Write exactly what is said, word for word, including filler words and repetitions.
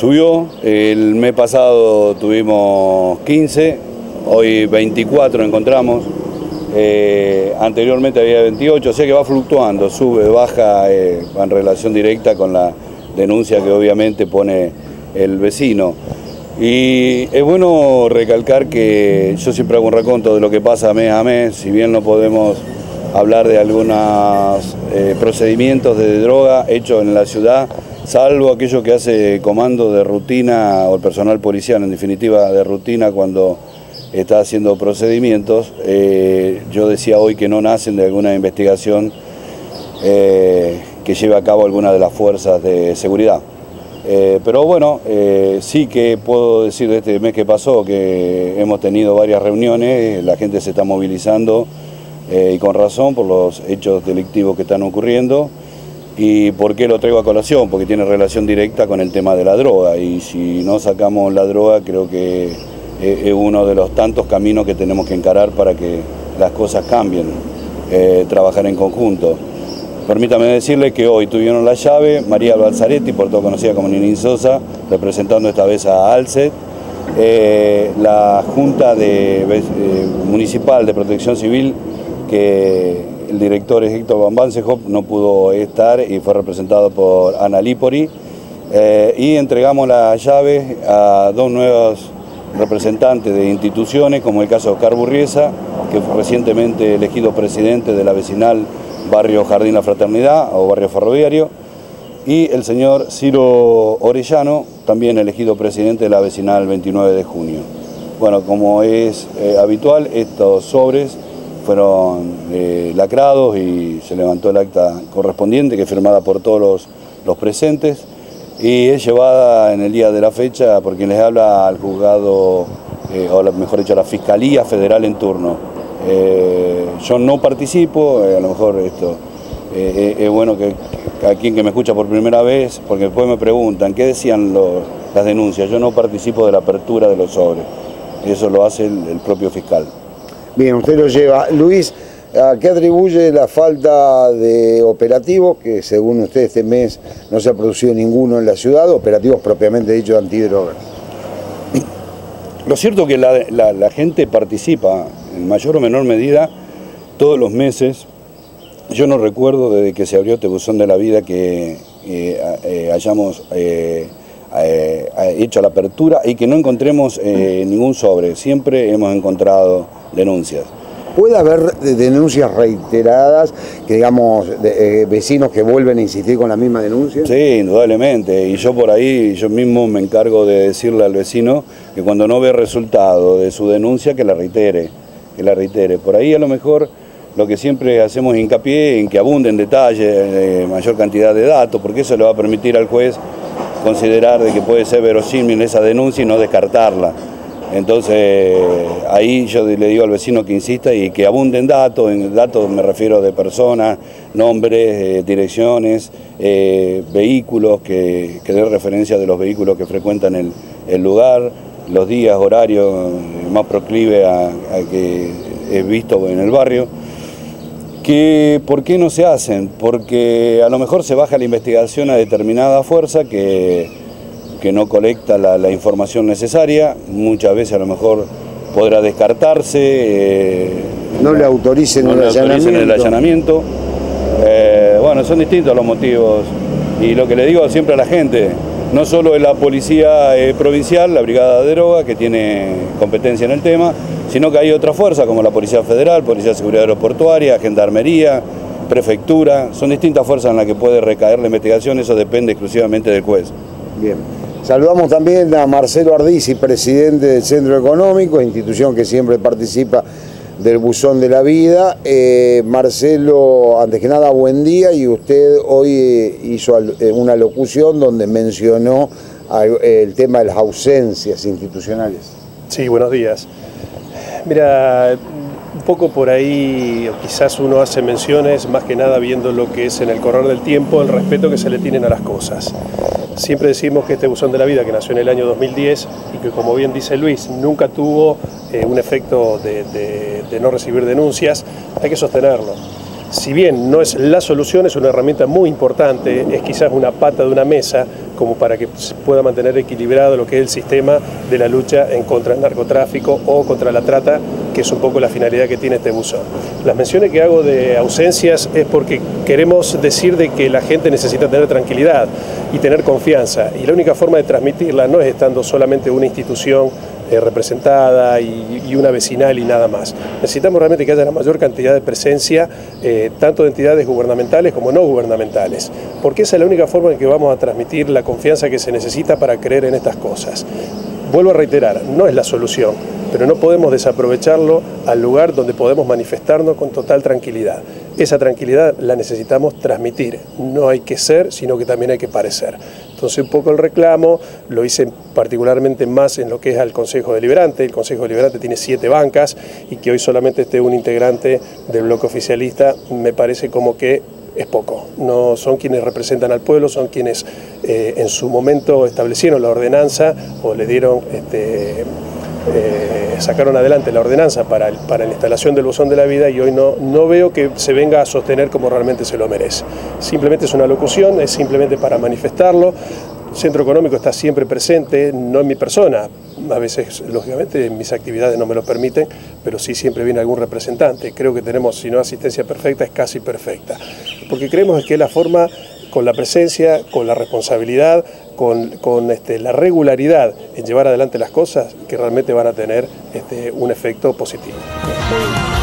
subió. El mes pasado tuvimos quince, hoy veinticuatro encontramos. Eh, anteriormente había veintiocho, o sea que va fluctuando, sube, baja eh, en relación directa con la denuncia que obviamente pone el vecino. Y es bueno recalcar que yo siempre hago un raconto de lo que pasa mes a mes, si bien no podemos hablar de algunos eh, procedimientos de droga hechos en la ciudad, salvo aquello que hace comando de rutina o el personal policial, en definitiva de rutina cuando está haciendo procedimientos. Eh, yo decía hoy que no nacen de alguna investigación eh, que lleve a cabo alguna de las fuerzas de seguridad. Eh, pero bueno, eh, sí que puedo decir de este mes que pasó que hemos tenido varias reuniones, la gente se está movilizando eh, y con razón por los hechos delictivos que están ocurriendo. ¿Y por qué lo traigo a colación? Porque tiene relación directa con el tema de la droga, y si no sacamos la droga creo que es uno de los tantos caminos que tenemos que encarar para que las cosas cambien, eh, trabajar en conjunto. Permítame decirle que hoy tuvieron la llave María Balzaretti, por todo conocida como Ninin Sosa, representando esta vez a ALCET, eh, la Junta de, eh, Municipal de Protección Civil, que el director es Héctor Van Bansehop, no pudo estar y fue representado por Ana Lipori, eh, y entregamos las llaves a dos nuevos representantes de instituciones, como el caso de Oscar Burriesa, que fue recientemente elegido presidente de la vecinal Barrio Jardín La Fraternidad o Barrio Ferroviario, y el señor Ciro Orellano, también elegido presidente de la vecinal veintinueve de junio. Bueno, como es eh, habitual, estos sobres fueron eh, lacrados y se levantó el acta correspondiente, que es firmada por todos los, los presentes, y es llevada en el día de la fecha por quien les habla al juzgado, eh, o mejor dicho, a la Fiscalía Federal en turno. Eh, yo no participo, eh, a lo mejor esto eh, es bueno que, que a quien que me escucha por primera vez, porque después me preguntan qué decían los, las denuncias. Yo no participo de la apertura de los sobres, eso lo hace el, el propio fiscal. Bien, usted lo lleva. Luis, ¿a qué atribuye la falta de operativos, que según usted este mes no se ha producido ninguno en la ciudad, operativos propiamente dicho de antidrogas? Lo cierto es que la, la, la gente participa en mayor o menor medida todos los meses. Yo no recuerdo desde que se abrió este buzón de la vida que eh, eh, hayamos eh, eh, hecho la apertura y que no encontremos eh, ningún sobre. Siempre hemos encontrado denuncias. ¿Puede haber denuncias reiteradas, que digamos, de, eh, vecinos que vuelven a insistir con la misma denuncia? Sí, indudablemente, y yo por ahí, yo mismo me encargo de decirle al vecino que cuando no ve resultado de su denuncia, que la reitere, que la reitere. Por ahí a lo mejor lo que siempre hacemos hincapié en que abunde en detalle, eh, mayor cantidad de datos, porque eso le va a permitir al juez considerar de que puede ser verosímil esa denuncia y no descartarla. Entonces, ahí yo le digo al vecino que insista y que abunden datos, en datos me refiero de personas, nombres, eh, direcciones, eh, vehículos, que, que dé referencia de los vehículos que frecuentan el, el lugar, los días, horarios más proclive a, a que es visto en el barrio. Que, ¿por qué no se hacen? Porque a lo mejor se baja la investigación a determinada fuerza que... que no colecta la, la información necesaria, muchas veces a lo mejor podrá descartarse. Eh, no le autoricen, no el, le allanamiento. autoricen el allanamiento. Eh, bueno, son distintos los motivos. Y lo que le digo siempre a la gente, no solo es la policía eh, provincial, la brigada de droga, que tiene competencia en el tema, sino que hay otra fuerza como la Policía Federal, Policía de Seguridad Aeroportuaria, Gendarmería, Prefectura. Son distintas fuerzas en las que puede recaer la investigación, eso depende exclusivamente del juez. Bien. Saludamos también a Marcelo Ardisi, presidente del Centro Económico, institución que siempre participa del Buzón de la Vida. Eh, Marcelo, antes que nada, buen día, y usted hoy eh, hizo eh, una locución donde mencionó eh, el tema de las ausencias institucionales. Sí, buenos días. Mira, un poco por ahí, o quizás uno hace menciones, más que nada viendo lo que es en el correr del tiempo, el respeto que se le tienen a las cosas. Siempre decimos que este Buzón de la Vida, que nació en el año dos mil diez y que, como bien dice Luis, nunca tuvo eh, un efecto de, de, de no recibir denuncias, hay que sostenerlo. si bien no es la solución, es una herramienta muy importante, es quizás una pata de una mesa como para que se pueda mantener equilibrado lo que es el sistema de la lucha en contra del narcotráfico o contra la trata, que es un poco la finalidad que tiene este buzón. Las menciones que hago de ausencias es porque queremos decir de que la gente necesita tener tranquilidad y tener confianza, y la única forma de transmitirla no es estando solamente una institución eh, representada y, y una vecinal y nada más. Necesitamos realmente que haya la mayor cantidad de presencia, eh, tanto de entidades gubernamentales como no gubernamentales, porque esa es la única forma en que vamos a transmitir la confianza que se necesita para creer en estas cosas. Vuelvo a reiterar, no es la solución, pero no podemos desaprovecharlo al lugar donde podemos manifestarnos con total tranquilidad. Esa tranquilidad la necesitamos transmitir, no hay que ser, sino que también hay que parecer. Entonces un poco el reclamo lo hice particularmente más en lo que es al Consejo Deliberante. El Consejo Deliberante tiene siete bancas y que hoy solamente esté un integrante del bloque oficialista me parece como que es poco. No son quienes representan al pueblo, son quienes eh, en su momento establecieron la ordenanza o le dieron, este, eh, sacaron adelante la ordenanza para, para la instalación del buzón de la vida, y hoy no, no veo que se venga a sostener como realmente se lo merece. Simplemente es una locución, es simplemente para manifestarlo. El Centro Económico está siempre presente, no en mi persona, a veces lógicamente mis actividades no me lo permiten, pero sí siempre viene algún representante. Creo que tenemos, si no asistencia perfecta, es casi perfecta, porque creemos que es la forma, con la presencia, con la responsabilidad, con, con este, la regularidad en llevar adelante las cosas, que realmente van a tener este, un efecto positivo.